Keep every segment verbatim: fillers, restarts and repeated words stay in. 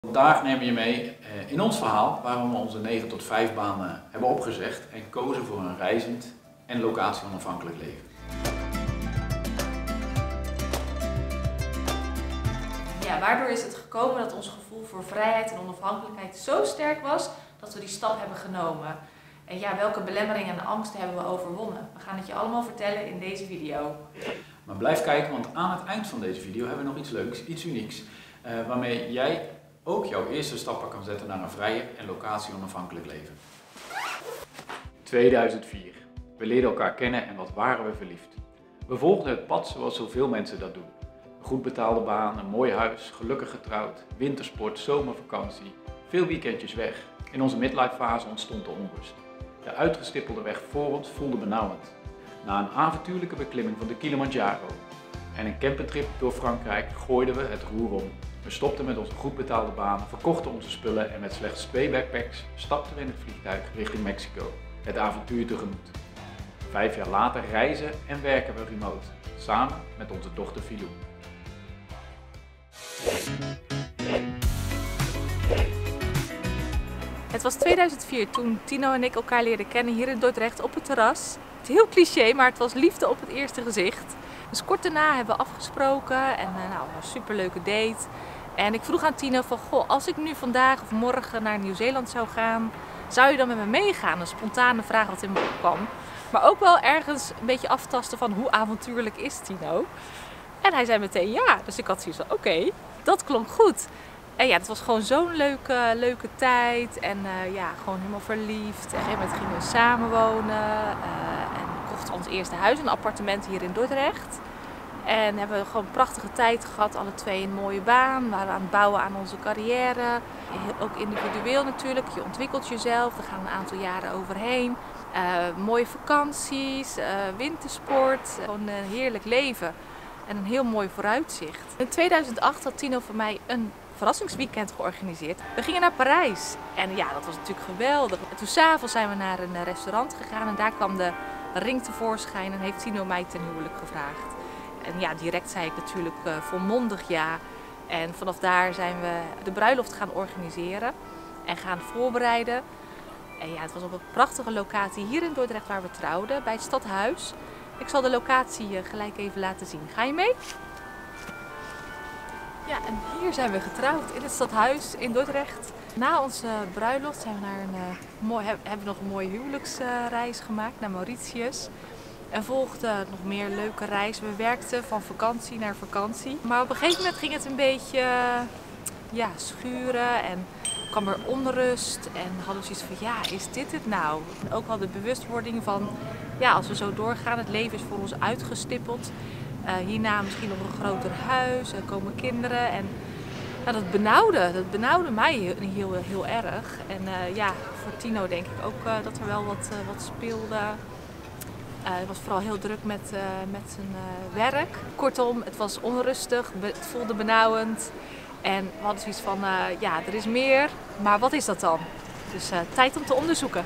Vandaag nemen we je mee in ons verhaal waarom we onze negen tot vijf banen hebben opgezegd en kozen voor een reizend en locatie-onafhankelijk leven. Ja, waardoor is het gekomen dat ons gevoel voor vrijheid en onafhankelijkheid zo sterk was dat we die stap hebben genomen. En ja, welke belemmeringen en angsten hebben we overwonnen? We gaan het je allemaal vertellen in deze video. Maar blijf kijken, want aan het eind van deze video hebben we nog iets leuks, iets unieks, uh, waarmee jij ook jouw eerste stappen kan zetten naar een vrije en locatie-onafhankelijk leven. tweeduizend vier. We leerden elkaar kennen en wat waren we verliefd. We volgden het pad zoals zoveel mensen dat doen. Een goed betaalde baan, een mooi huis, gelukkig getrouwd, wintersport, zomervakantie, veel weekendjes weg. In onze midlife fase ontstond de onrust. De uitgestippelde weg voor ons voelde benauwend. Na een avontuurlijke beklimming van de Kilimanjaro en een campingtrip door Frankrijk gooiden we het roer om. We stopten met onze goed betaalde baan, verkochten onze spullen en met slechts twee backpacks stapten we in het vliegtuig richting Mexico. Het avontuur tegemoet. Vijf jaar later reizen en werken we remote, samen met onze dochter Filou. Het was tweeduizend vier toen Tino en ik elkaar leerden kennen hier in Dordrecht op het terras. Het is heel cliché, maar het was liefde op het eerste gezicht. Dus kort daarna hebben we afgesproken en nou, een superleuke date. En ik vroeg aan Tino van, goh, als ik nu vandaag of morgen naar Nieuw-Zeeland zou gaan, zou je dan met me meegaan? Een spontane vraag wat in me opkwam. Maar ook wel ergens een beetje aftasten van hoe avontuurlijk is Tino. En hij zei meteen ja, dus ik had zoiets van, oké, okay, dat klonk goed. En ja, het was gewoon zo'n leuke, leuke tijd en uh, ja, gewoon helemaal verliefd. Op een gegeven moment gingen we samenwonen uh, en kochten ons eerste huis, een appartement hier in Dordrecht. En hebben we gewoon een prachtige tijd gehad, alle twee een mooie baan. We waren aan het bouwen aan onze carrière. Ook individueel natuurlijk, je ontwikkelt jezelf, er gaan een aantal jaren overheen. Uh, mooie vakanties, uh, wintersport, gewoon een heerlijk leven en een heel mooi vooruitzicht. In tweeduizend acht had Tino voor mij een verrassingsweekend georganiseerd. We gingen naar Parijs en ja, dat was natuurlijk geweldig. En toen 's avonds zijn we naar een restaurant gegaan en daar kwam de ring tevoorschijn en heeft Tino mij ten huwelijk gevraagd. En ja, direct zei ik natuurlijk uh, volmondig ja. En vanaf daar zijn we de bruiloft gaan organiseren en gaan voorbereiden. En ja, het was op een prachtige locatie hier in Dordrecht waar we trouwden, bij het stadhuis. Ik zal de locatie uh, gelijk even laten zien. Ga je mee? Ja, en hier zijn we getrouwd in het stadhuis in Dordrecht. Na onze bruiloft zijn we naar een, uh, mooi, hebben we nog een mooie huwelijksreis uh, gemaakt naar Mauritius. En volgde nog meer leuke reizen. We werkten van vakantie naar vakantie. Maar op een gegeven moment ging het een beetje uh, ja, schuren en kwam er onrust. En hadden we zoiets van, ja, is dit het nou? En ook wel de bewustwording van, ja, als we zo doorgaan, het leven is voor ons uitgestippeld. Uh, hierna misschien nog een groter huis, er komen kinderen. En nou, dat benauwde, dat benauwde mij heel, heel, heel erg. En uh, ja, voor Tino denk ik ook uh, dat er wel wat, uh, wat speelde. Uh, hij was vooral heel druk met, uh, met zijn uh, werk. Kortom, het was onrustig, het voelde benauwend. En we hadden zoiets van, uh, ja, er is meer, maar wat is dat dan? Dus uh, tijd om te onderzoeken.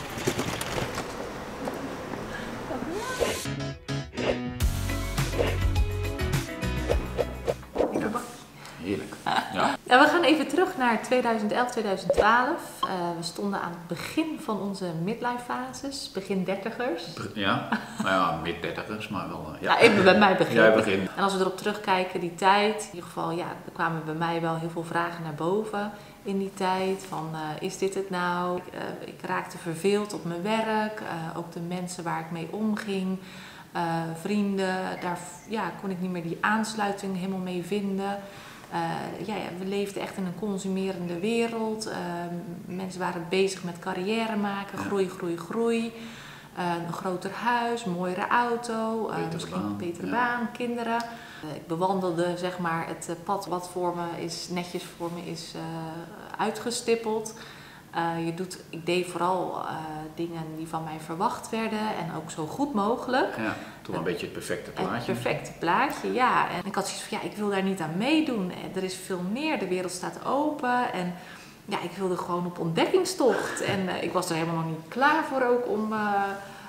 Heerlijk. Ja. Ja, we gaan even terug naar tweeduizend elf, tweeduizend twaalf. Uh, we stonden aan het begin van onze midlife fases, begin dertigers. Ja, nou ja, mid dertigers, maar wel. Uh, ja. Ja, even bij mij begin. Jij begint. En als we erop terugkijken, die tijd, in ieder geval, ja, er kwamen bij mij wel heel veel vragen naar boven in die tijd. Van, uh, is dit het nou? Ik, uh, ik raakte verveeld op mijn werk, uh, ook de mensen waar ik mee omging. Uh, vrienden, daar ja, kon ik niet meer die aansluiting helemaal mee vinden. Uh, ja, ja, we leefden echt in een consumerende wereld. Uh, mensen waren bezig met carrière maken, groei, groei, groei. Uh, een groter huis, een mooiere auto, uh, betere misschien baan, een betere ja. baan, kinderen. Uh, ik bewandelde zeg maar, het pad wat voor me is, netjes voor me is uh, uitgestippeld. Uh, je doet, ik deed vooral uh, dingen die van mij verwacht werden en ook zo goed mogelijk. Ja, toch een beetje het perfecte plaatje. Het perfecte plaatje, ja. En ik had zoiets van, ja, ik wil daar niet aan meedoen. Er is veel meer, de wereld staat open. En ja, ik wilde gewoon op ontdekkingstocht. En uh, ik was er helemaal nog niet klaar voor ook om uh,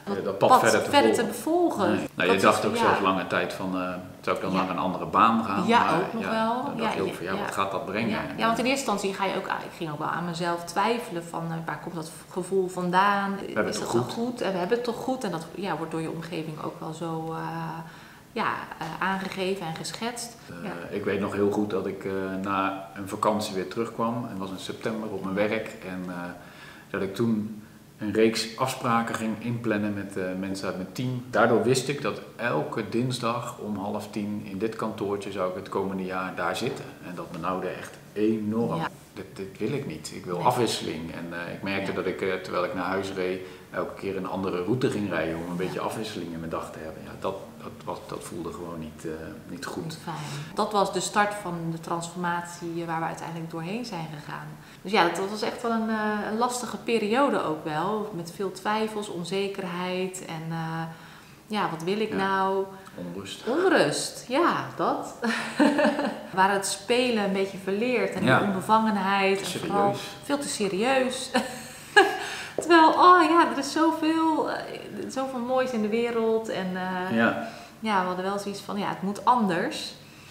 uh, dat pad, pad verder, te, verder volgen. te volgen. Nee. Nou, je dacht ook ja. zelf lange tijd van, uh, zou ik dan ja. naar een andere baan gaan? Ja, maar, ook nog ja, wel. Dan dacht ja, je ook van, ja, ja, wat gaat dat brengen? Ja, ja, want in eerste instantie ga je ook, ik ging ook wel aan mezelf twijfelen van, uh, waar komt dat gevoel vandaan? We hebben Is het dat goed? goed? En we hebben het toch goed? En dat ja, wordt door je omgeving ook wel zo uh, ja, uh, aangegeven en geschetst. Uh, ja. Ik weet nog heel goed dat ik uh, na een vakantie weer terugkwam. En dat was in september op mijn werk. En uh, dat ik toen een reeks afspraken ging inplannen met uh, mensen uit mijn team. Daardoor wist ik dat elke dinsdag om half tien in dit kantoortje zou ik het komende jaar daar zitten. En dat benauwde echt enorm. Ja. Dit, dit wil ik niet. Ik wil nee. afwisseling. En uh, ik merkte ja. dat ik, uh, terwijl ik naar huis reed, elke keer een andere route ging rijden om een beetje afwisseling in mijn dag te hebben. Ja, dat, dat, was, dat voelde gewoon niet, uh, niet goed. Niet fijn. Dat was de start van de transformatie waar we uiteindelijk doorheen zijn gegaan. Dus ja, dat was echt wel een, uh, een lastige periode ook wel. Met veel twijfels, onzekerheid en uh, ja, wat wil ik ja. nou? Onrust. Onrust, ja, dat. Waar het spelen een beetje verleerd en ja. de onbevangenheid. En serieus. vooral veel te serieus. Terwijl, oh ja, er is zoveel, uh, zoveel moois in de wereld. En uh, ja. ja, we hadden wel zoiets van, ja, het moet anders.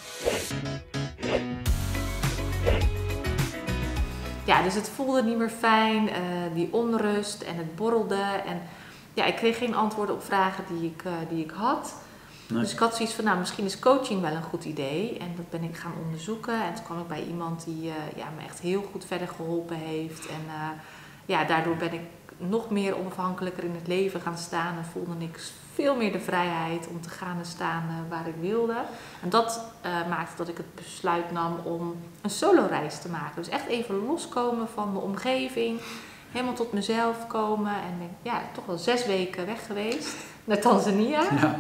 Ja, dus het voelde niet meer fijn, uh, die onrust en het borrelde. En ja, ik kreeg geen antwoorden op vragen die ik, uh, die ik had. Nee. Dus ik had zoiets van, nou, misschien is coaching wel een goed idee. En dat ben ik gaan onderzoeken. En toen kwam ik bij iemand die uh, ja, me echt heel goed verder geholpen heeft. En uh, ja, daardoor ben ik nog meer onafhankelijker in het leven gaan staan. En voelde ik veel meer de vrijheid om te gaan en staan uh, waar ik wilde. En dat uh, maakte dat ik het besluit nam om een solo-reis te maken. Dus echt even loskomen van de omgeving. Helemaal tot mezelf komen. En ben ja, toch wel zes weken weg geweest. Naar Tanzania. Ja.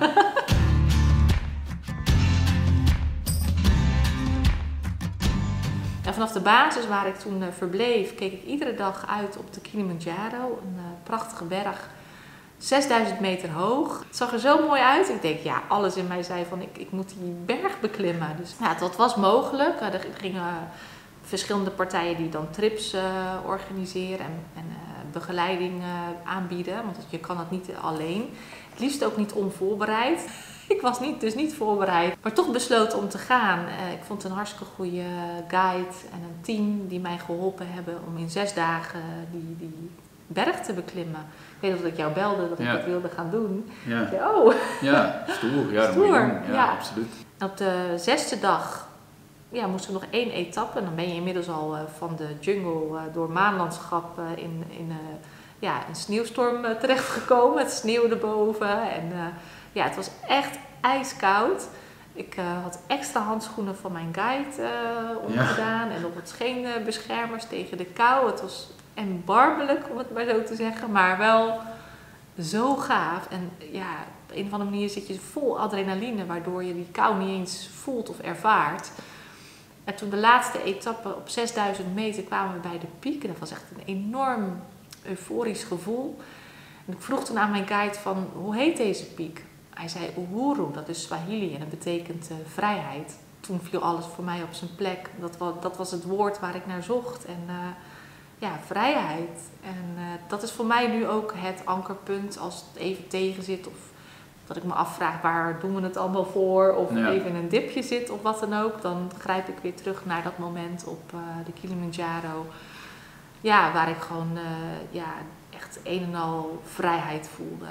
En vanaf de basis waar ik toen uh, verbleef, keek ik iedere dag uit op de Kilimanjaro. Een uh, prachtige berg. zesduizend meter hoog. Het zag er zo mooi uit. Ik denk, ja, alles in mij zei van, ik, ik moet die berg beklimmen. Dus ja, dat was mogelijk. Uh, er gingen uh, verschillende partijen die dan trips uh, organiseren en, en uh, begeleiding uh, aanbieden. Want je kan dat niet alleen. Het liefst ook niet onvoorbereid. Ik was niet, dus niet voorbereid, maar toch besloten om te gaan. Uh, ik vond een hartstikke goede guide en een team die mij geholpen hebben om in zes dagen die, die berg te beklimmen. Ik weet nog dat ik jou belde dat ik ja. dat wilde gaan doen. Ja, ik zei, oh. ja stoer. Ja, stoer. Dat moet je doen. Ja, ja, absoluut. Op de zesde dag ja, moesten we nog één etappe. En dan ben je inmiddels al uh, van de jungle uh, door maanlandschap uh, in, in uh, ja, een sneeuwstorm uh, terechtgekomen. Het sneeuwde boven en uh, ja, het was echt ijskoud. Ik uh, had extra handschoenen van mijn guide uh, omgedaan ja. en nog wat scheenbeschermers tegen de kou. Het was erbarmelijk, om het maar zo te zeggen, maar wel zo gaaf. En ja, op een of andere manier zit je vol adrenaline, waardoor je die kou niet eens voelt of ervaart. En toen de laatste etappe op zesduizend meter kwamen we bij de piek. En dat was echt een enorm euforisch gevoel. En ik vroeg toen aan mijn guide van, hoe heet deze piek? Hij zei Uhuru, dat is Swahili en dat betekent uh, vrijheid. Toen viel alles voor mij op zijn plek. Dat was, dat was het woord waar ik naar zocht. En uh, ja, vrijheid. En uh, dat is voor mij nu ook het ankerpunt als het even tegen zit. Of dat ik me afvraag, waar doen we het allemaal voor? Of ja. even in een dipje zit of wat dan ook. Dan grijp ik weer terug naar dat moment op uh, de Kilimanjaro. Ja, waar ik gewoon uh, ja, echt een en al vrijheid voelde.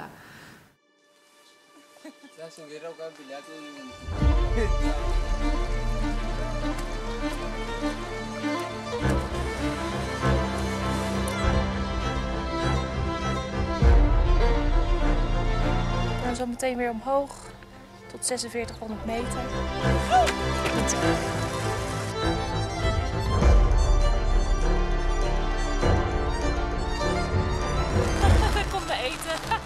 We gaan zo meteen weer omhoog tot zesenveertighonderd meter. Kom maar eten.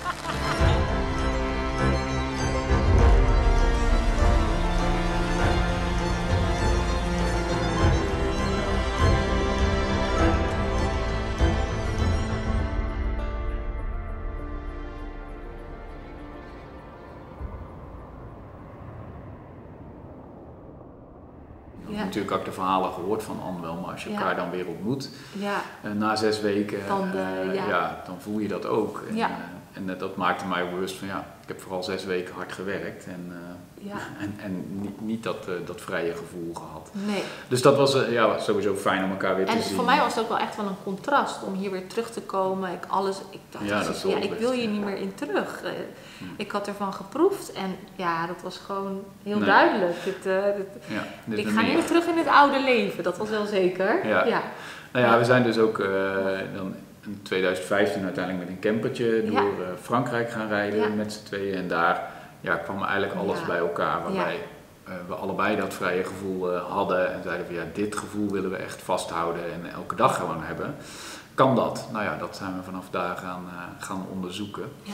Ik heb natuurlijk ook de verhalen gehoord van Anne, maar als je elkaar ja. dan weer ontmoet, ja. uh, na zes weken, dan, uh, uh, ja. ja, dan voel je dat ook. En, ja. uh, en uh, dat maakte mij bewust van ja, ik heb vooral zes weken hard gewerkt en, uh, ja. en, en niet, niet dat, uh, dat vrije gevoel gehad. Nee. Dus dat was uh, ja, sowieso fijn om elkaar weer te en zien. En voor mij was het ook wel echt wel een contrast om hier weer terug te komen. Ik, alles, ik dacht, ja, dat ja, ik wil hier niet meer in terug. Uh, hm. Ik had ervan geproefd en ja, dat was gewoon heel nee. duidelijk. Dit, uh, dit, ja, dit ik ga niet meer terug in het oude leven, dat was wel zeker. Ja. Ja. Nou ja, we zijn dus ook uh, dan in twintig vijftien uiteindelijk met een campertje door ja. uh, Frankrijk gaan rijden ja. met z'n tweeën. En daar ja, kwam eigenlijk alles ja. bij elkaar waarbij ja. uh, we allebei dat vrije gevoel uh, hadden. En zeiden van ja, dit gevoel willen we echt vasthouden en elke dag gewoon hebben. Kan dat? Nou ja, dat zijn we vanaf daar gaan, uh, gaan onderzoeken. Ja.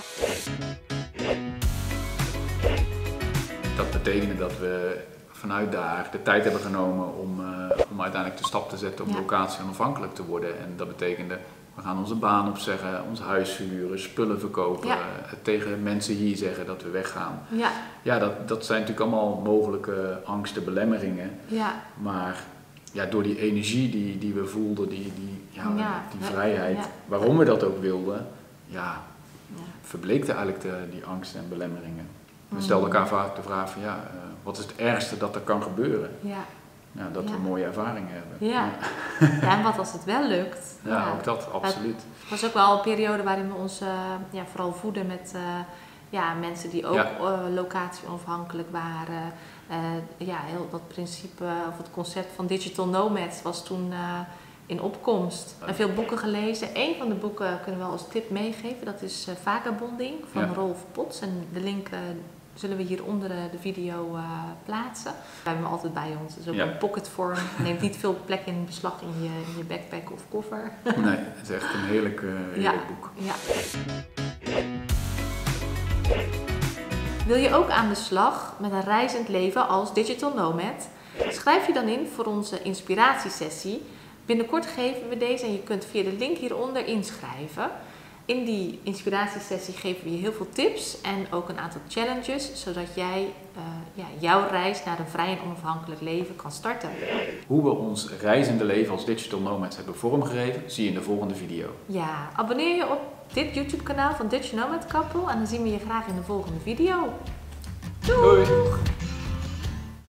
Dat betekende dat we vanuit daar de tijd hebben genomen om, uh, om uiteindelijk de stap te zetten om ja. locatie onafhankelijk te worden. En dat betekende, we gaan onze baan opzeggen, ons huis verhuren, spullen verkopen, ja. uh, tegen mensen hier zeggen dat we weggaan. Ja, ja dat, dat zijn natuurlijk allemaal mogelijke angsten, belemmeringen. Ja. Maar ja, door die energie die, die we voelden, die, die, ja, ja. die vrijheid, ja. waarom we dat ook wilden, ja, ja. verbleekte eigenlijk de, die angsten en belemmeringen. We stelden elkaar vaak de vraag van ja, uh, wat is het ergste dat er kan gebeuren? Ja. Ja, dat ja. we mooie ervaringen hebben. Ja. Ja. ja, en wat als het wel lukt? Ja, ja. ook dat, absoluut. Het was ook wel een periode waarin we ons uh, ja, vooral voeden met uh, ja, mensen die ook ja. uh, locatie onafhankelijk waren. Uh, ja, heel dat principe of het concept van digital nomads was toen uh, in opkomst. En veel boeken gelezen. Eén van de boeken kunnen we wel als tip meegeven. Dat is uh, Vagabonding van ja. Rolf Potts. En de link uh, zullen we hieronder de video uh, plaatsen. We hebben hem altijd bij ons. Het is ook ja. een pocketvorm. Neemt niet veel plek in beslag in je, in je backpack of koffer. Nee, het is echt een heerlijk, uh, heerlijk ja. boek. Ja. Wil je ook aan de slag met een reizend leven als digital nomad? Schrijf je dan in voor onze inspiratiesessie. Binnenkort geven we deze en je kunt via de link hieronder inschrijven. In die inspiratiesessie geven we je heel veel tips en ook een aantal challenges, zodat jij uh, ja, jouw reis naar een vrij en onafhankelijk leven kan starten. Hoe we ons reizende leven als digital nomads hebben vormgegeven, zie je in de volgende video. Ja, abonneer je op dit YouTube kanaal van Dutch Nomad Couple en dan zien we je graag in de volgende video. Doei! Doei.